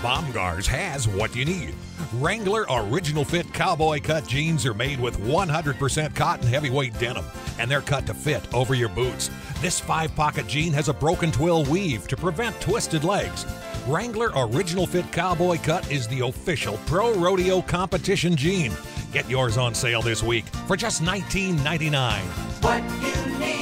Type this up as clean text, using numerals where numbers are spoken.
Bomgaars has what you need. Wrangler Original Fit Cowboy Cut jeans are made with 100% cotton heavyweight denim, and they're cut to fit over your boots. This 5-pocket jean has a broken twill weave to prevent twisted legs. Wrangler Original Fit Cowboy Cut is the official pro rodeo competition jean. Get yours on sale this week for just $19.99. What you need.